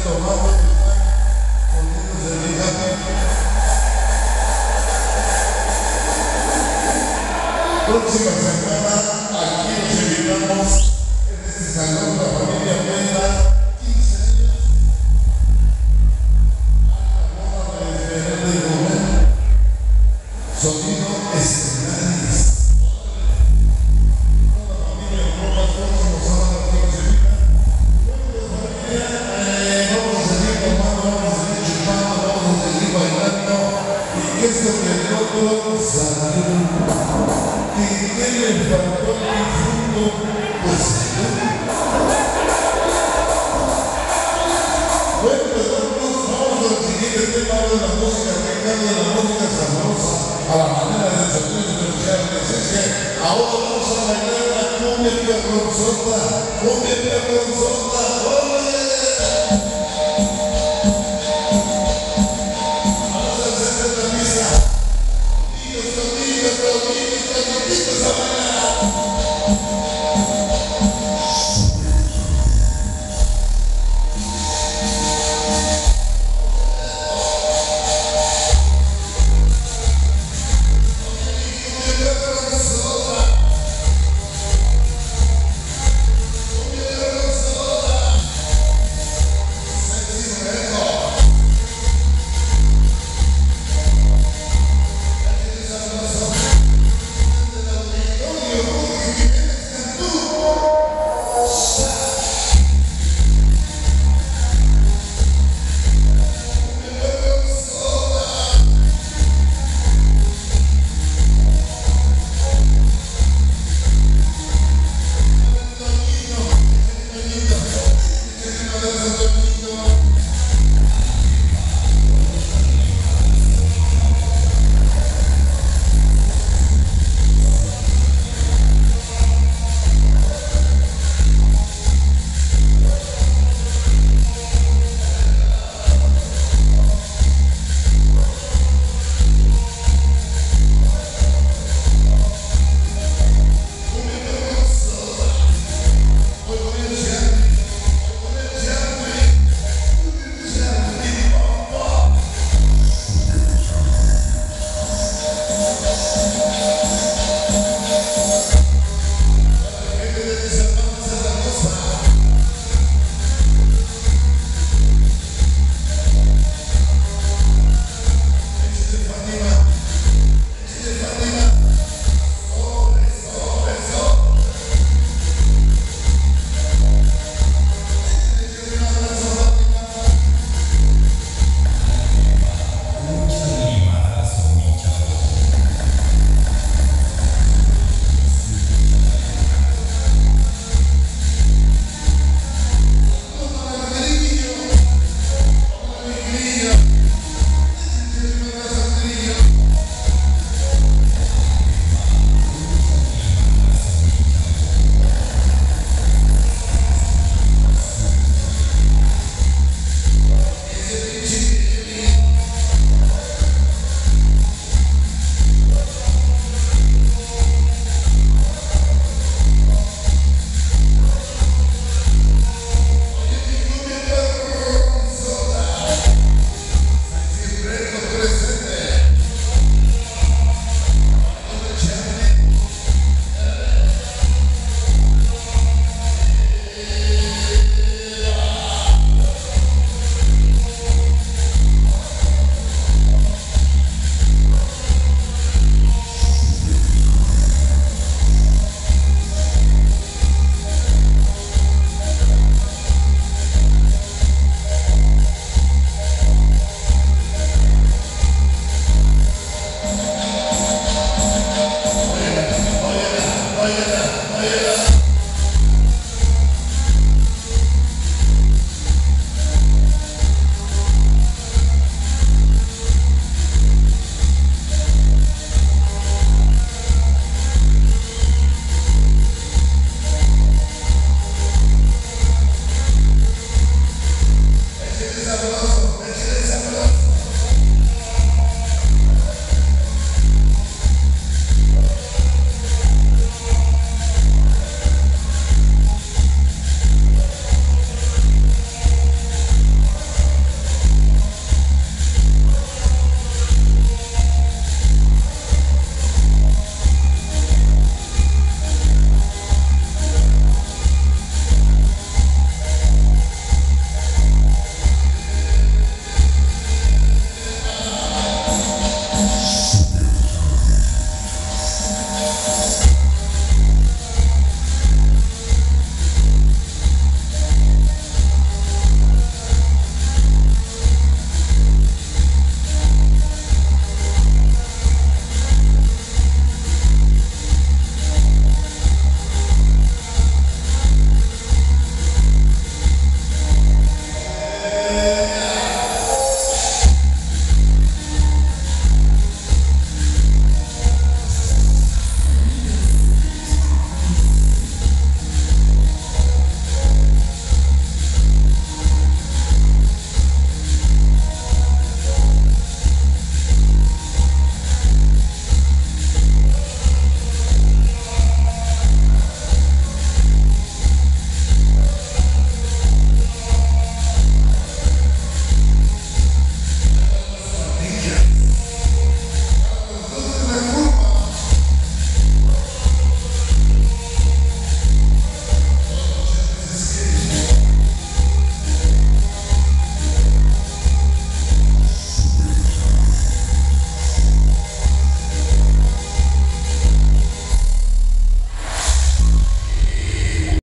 tomando, poniéndose bien happy. Próxima semana, aquí nos invitamos en este salón, la familia Menda, 15 años, a la boda de Fernando y Rubén, sonido estelares. Toda la familia en Roma, próximo sábado aquí nos invitan. Vamos a seguir tomando, vamos a seguir chupando, vamos a seguir bailando, y que esto que el otro salud. Que le faltó el difunto, pues bueno, pues vamos al siguiente tema de la música, que cambia la música sabrosa a la manera de sonido especial. Así es que ahora vamos a bailar la cumbia perronzota, cumbia perronzota, ¡ole! Vamos a hacer la pista. Gracias.